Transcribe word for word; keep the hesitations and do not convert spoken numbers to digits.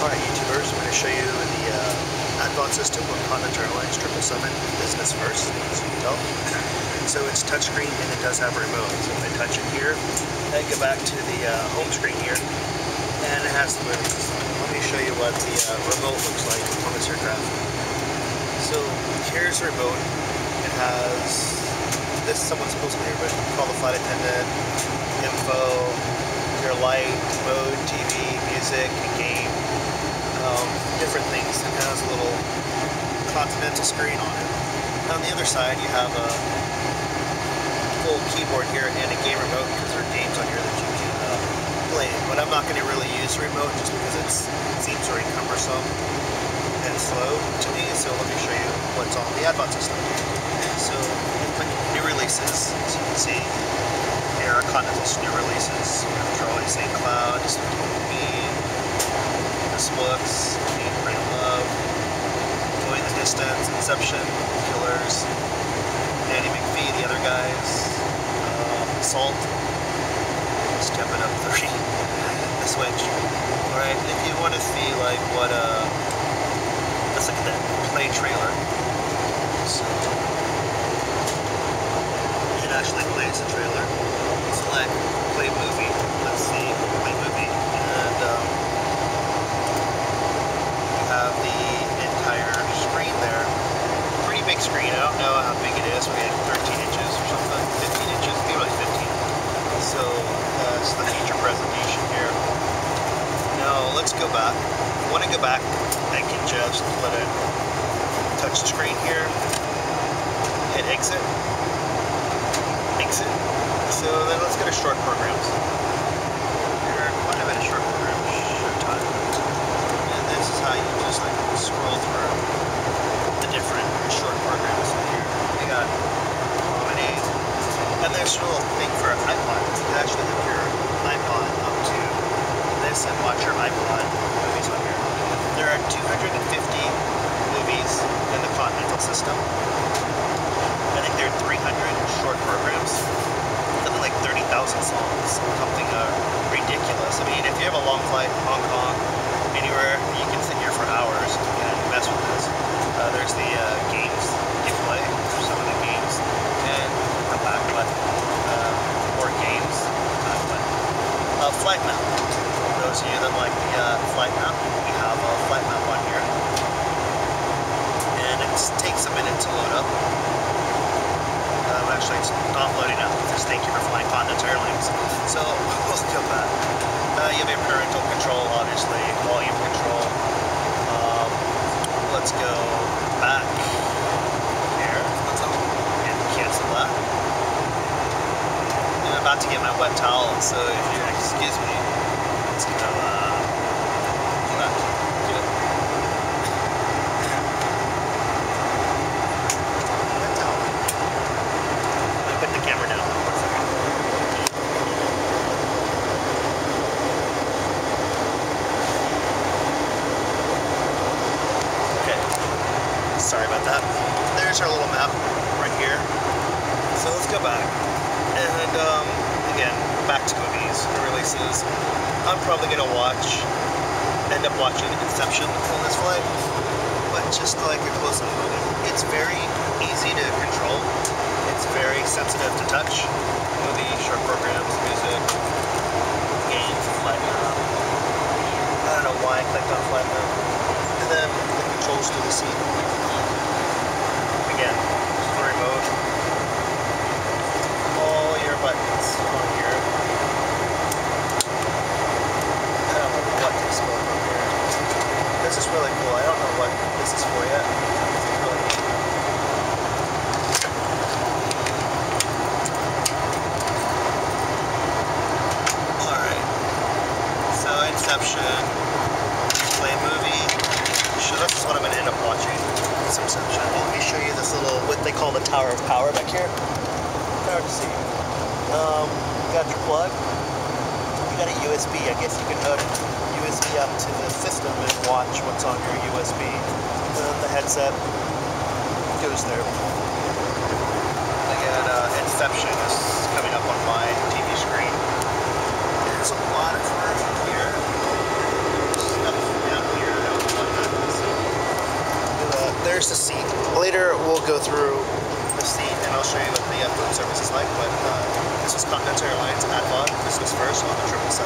Alright YouTubers, I'm going to show you the uh, I P O D system of Continental Airlines triple seven BusinessFirst, as you can tell. So it's touchscreen and it does have a remote. So if I touch it here, I go back to the uh, home screen here, and it has the movies. Let me show you what the uh, remote looks like on this aircraft. So here's the remote. It has, this is someone supposed to be here, but call the flight attendant, info, your light, mode, T V, music, game, um, different things. It has a little Continental screen on it. On the other side, you have a full keyboard here and a game remote, because there are games on here that you can uh, play. But I'm not going to really use the remote just because it's, it seems very cumbersome and slow to me. So let me show you what's on the I P O D system. So click new releases, as you can see. Here are Continental's new releases. Charlie Saint Cloud, Me, This Books, Need Brand Love, Going the Distance, Inception, Killers, Danny McPhee, the other guys, um, Salt, Stepping Up three, The Switch. Alright, if you want to see like what uh let's look at that play trailer. So it actually plays the trailer. Select play movie. Let's see, play movie. And um, you have the entire screen there. Pretty big screen. I don't know how big it is. Maybe thirteen inches or something. fifteen inches, maybe like fifteen. So that's the feature presentation here. Now let's go back. If you want to go back, I can just let it touch the screen here. Hit exit. Exit. So then let's go to short programs. There are quite a bit of short programs. Showtime. And this is how you just like scroll through the different short programs here. We got comedy. And there's a little thing for an iPod. You can actually hook your iPod up to this and watch your iPod movies on here. There are two hundred fifty movies in the Continental system. I think there are three hundred short programs. Something like thirty thousand songs. Something uh, ridiculous. I mean, if you have a long flight, Hong Kong, anywhere, you can sit here for hours and mess with this. Uh, there's the uh, games you play. There's some of the games. And the back button. Uh, more games. Back button. Uh, flight map. For those of you that like the uh, flight map, we have a flight map on here. And it takes a minute to load up. Um, actually, it's not loading up. It says thank you for flying Continental Airlines. So we'll go back. Uh, you have your parental control, obviously, volume control. Um, let's go back here and cancel that. I'm about to get my wet towel, so if you excuse me, let's go. Uh, do that. Do it. Put the camera down for a second. Okay. Sorry about that. There's our little map right here. So let's go back. And um, again, back to movies and releases. I'm probably going to watch, end up watching Inception on this flight. But just like a close-up movie. It's very easy to control. It's very sensitive to touch. Movie, short programs, music, games, flight map. I don't know why I clicked on flight map. And then the controls to the seat. Again, the remote. All your buttons on here. I don't know what to explore on here. This is really cool. I don't know what this is for yet. It's really neat. Inception, play movie. So this is what I'm going to end up watching. It's Inception. Let me show you this little, what they call the Tower of Power back here. Hard to see. Um, you got your plug. You got a U S B. I guess you can hook U S B up to the system and watch what's on your U S B. And then the headset goes there. Again, uh, Inception is coming up on my T V screen. There's a lot of room here. There's stuff down here. there's the seat. Later we'll go through the seat and I'll show you what the uh, food service is like, but uh, this is Continental Airlines A V O D, Business First on the triple seven.